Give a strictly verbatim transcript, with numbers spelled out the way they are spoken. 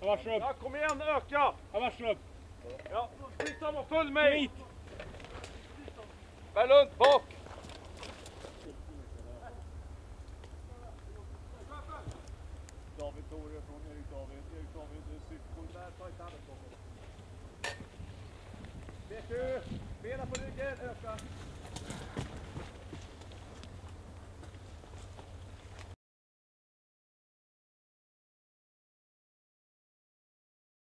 varsågod. Ja, kom igen, öka! Ja, varsågod. Ja, skitsamma, följ mig! Hit. Berlund, bak! David Tore från Erik David. Erik David, cykel där, ta ett annat. Vet du, bena på ryggen, öka.